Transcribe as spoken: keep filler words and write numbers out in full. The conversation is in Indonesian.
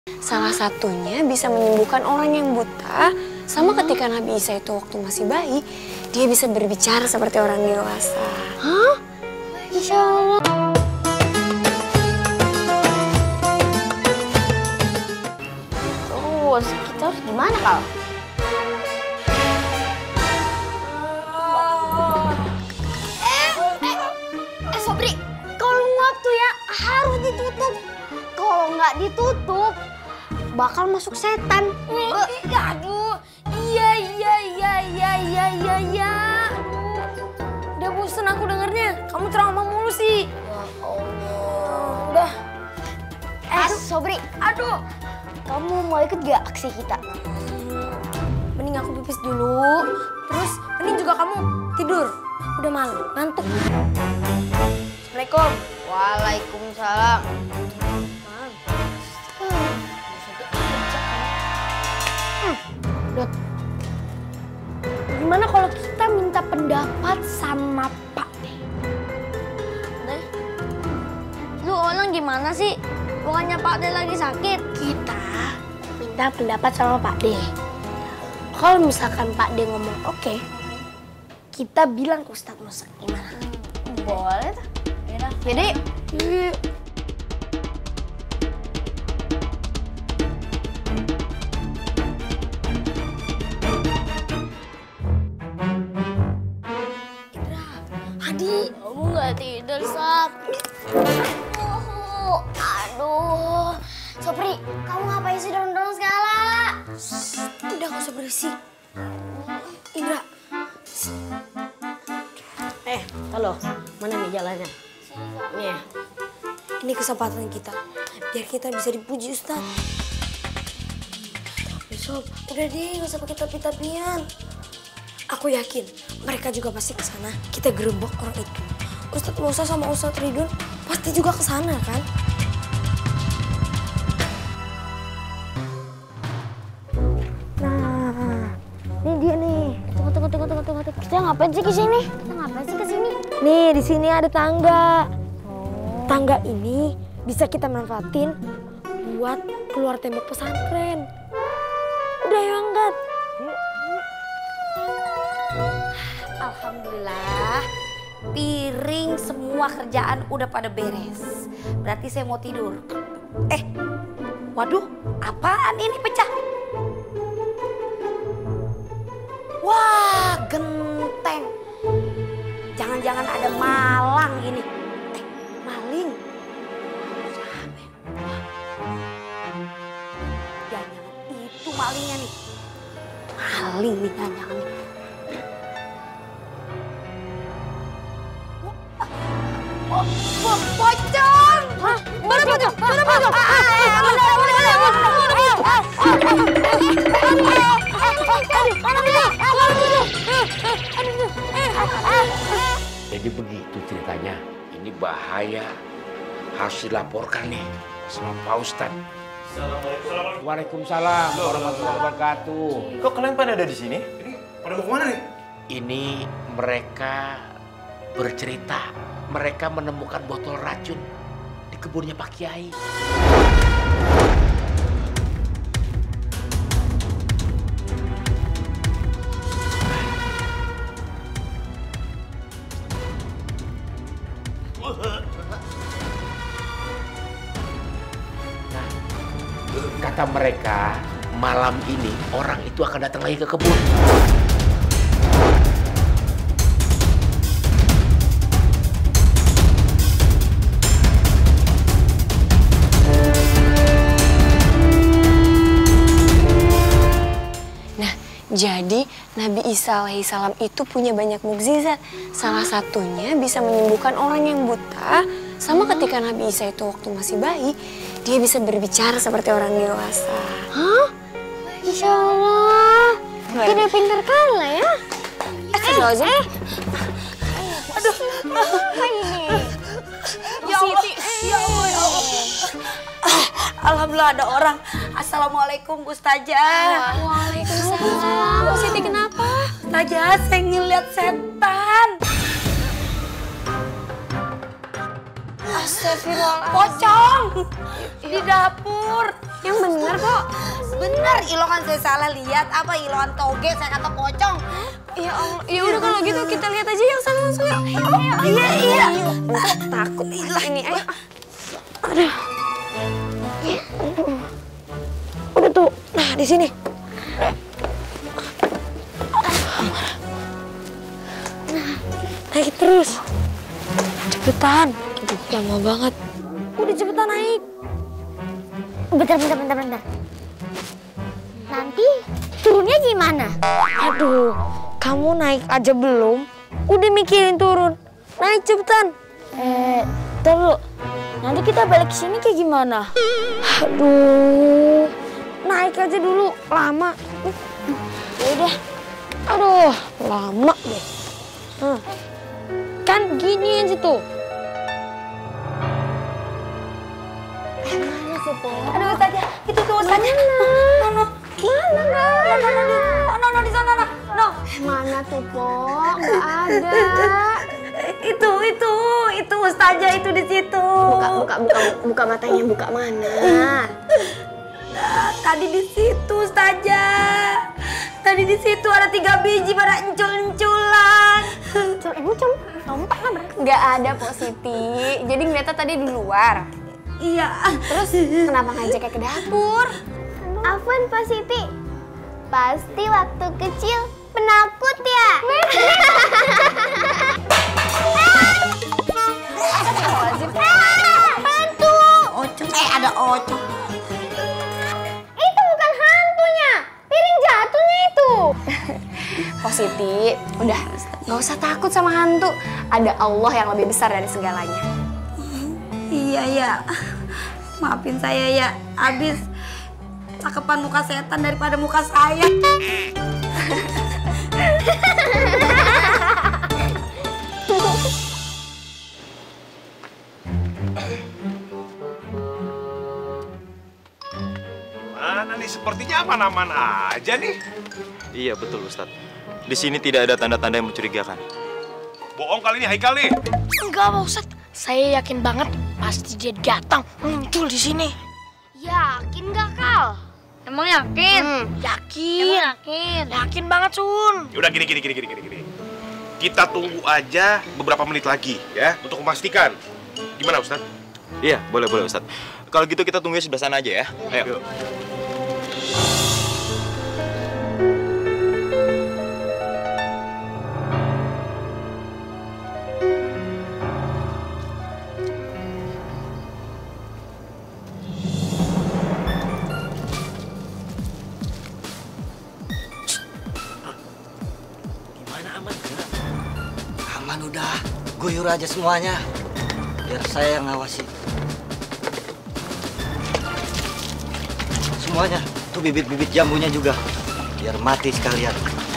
Salah satunya bisa menyembuhkan orang yang buta, sama ketika Nabi Isa itu waktu masih bayi, dia bisa berbicara seperti orang dewasa. Hah? Insya Allah. Terus kita harus gimana kalau? Eh, eh, eh Sobri, kalau nguap tuh ya harus ditutup. Kalau nggak ditutup, bakal masuk setan. Uh, aduh, iya iya iya iya iya iya iya. Aduh, udah bosen aku dengernya. Kamu trauma mulu sih. Ya Allah. Udah. Eh, aduh. Sobri, aduh. Kamu mau ikut gak aksi kita? Hmm, mending aku pipis dulu. Terus mending juga kamu tidur. Udah malam, ngantuk. Assalamualaikum. Waalaikumsalam. Dot, gimana kalau kita minta pendapat sama Pak De? Deh, lu orang gimana sih? Bukannya Pak De lagi sakit? Kita minta pendapat sama Pak De. Kalau misalkan Pak De ngomong oke, okay, kita bilang ke Ustadz Musa gimana? Boleh tuh. Jadi, yuk. Adi, kamu nggak tidur, Sob? Oh, aduh. Sobri, kamu ngapain sih dorong-dorong segala? Shh, udah gak usah berisik. Indra. Eh, halo. Mana nih jalannya? Nih ya. Ini kesempatan kita, biar kita bisa dipuji Ustadz. Sob, Udah deh, gak usah pakai tapi-tapian. Aku yakin mereka juga pasti ke sana. Kita gerebek orang itu. Ustadz Musa sama Ustadz Ridwan pasti juga ke sana kan? Nah, ini dia nih. Tunggu, tunggu, tunggu, tunggu, tunggu. Kita ngapain sih ke sini? Kita ngapain sih ke sini? Nih, di sini ada tangga. Tangga ini bisa kita manfaatin buat keluar tembok pesantren. Udah ya, angkat. Alhamdulillah, piring semua kerjaan udah pada beres. Berarti saya mau tidur. Eh, waduh, apaan ini pecah? Wah, genteng. Jangan-jangan ada malang ini. Eh, maling. Siapa ya? Jangan-jangan itu malingnya nih. Maling nih, jangan-jangan nih. Oh, oh, pocong! Hah? Mana pocong? Mana pocong? Jadi begitu ceritanya. Ini bahaya. Harus dilaporkan nih sama Pak Ustadz. Assalamualaikum. Waalaikumsalam warahmatullahi wabarakatuh. Kok kalian pada ada di sini? Ini pada mau kemana nih? Ini mereka bercerita. Mereka menemukan botol racun di kebunnya Pak Kiai. Nah, kata mereka malam ini orang itu akan datang lagi ke kebun. Jadi Nabi Isa alaihissalam itu punya banyak mukjizat. Salah satunya bisa menyembuhkan orang yang buta. Sama ketika Nabi Isa itu waktu masih bayi, dia bisa berbicara seperti orang dewasa. Hah? Insya Allah. Tidak pintar kalah ya. Eh, eh, eh. Aduh. Apa ini? Ya Allah, ya Allah, ya Allah. Alhamdulillah ada orang. Assalamualaikum Ustazah. Waalaikumsalam. Bu Siti kenapa? Ustazah, saya ngeliat setan. Astagfirullah. Pocong di dapur. Yang bener kok. Bener, Ilokan saya salah lihat apa Ilokan toge, saya kata pocong. Ya Allah, ya udah kalau gitu kita lihat aja yang sana langsung yuk. Iya, iya. Takut ini, ayo. Aduh. Udah tuh, nah di sini. Naik terus. Cepetan. Aduh, lama banget. Udah cepetan naik. Bentar, bentar, bentar, bentar. Nanti turunnya gimana? Aduh, kamu naik aja belum? Udah mikirin turun. Naik cepetan. Eh, terus nanti kita balik ke sini kayak gimana? Aduh, naik aja dulu. Lama. Ya udah. Aduh, lama deh. Hmm. Kan gini aja tuh. Mana sih, Po? Aduh, Ustazah, itu tuh Ustazah. No, no. Mana nggak? No, no, no, di, no, no, di sana, no. No. Mana tuh, Po? Nggak ada. Itu, itu, itu Ustazah itu di situ. Buka, buka, buka, buka matanya, buka mana? Nah, tadi di situ Ustazah. Tadi di situ ada tiga biji pada encul-enculan. Encul, encul. Lompat lah, Bang. Nggak ada, Pok Siti. Jadi ngeliatnya tadi di luar. Iya. Terus kenapa ngajaknya ke dapur? Afwan, Pak Siti. Pasti waktu kecil penakut ya? Hantu! Ocong. Eh, ada ocong. Itu bukan hantunya. Piring jatuhnya itu. Pok Siti, udah nggak usah takut sama hantu. Ada Allah yang lebih besar dari segalanya. Iya, ya. Maafin saya ya. Abis cakepan muka setan daripada muka saya. Mana nih? Sepertinya aman-aman aja nih. Iya betul Ustadz. Di sini tidak ada tanda-tanda yang mencurigakan. Bohong kali ini Haikal nih. Enggak, Pak Ustadz. Saya yakin banget pasti dia datang muncul di sini. Yakin gak, Kal? Emang yakin? Yakin. Emang yakin? Yakin banget, Sun. Yaudah gini, gini, gini, gini, gini, gini. Kita tunggu aja beberapa menit lagi ya untuk memastikan. Gimana Ustadz? Iya boleh boleh Ustadz. Kalau gitu kita tunggu sebelah sana aja ya. Ayo. Yuk. Aman udah, guyur aja semuanya. Biar saya yang ngawasi. Semuanya, tuh bibit-bibit jambunya juga. Biar mati sekalian.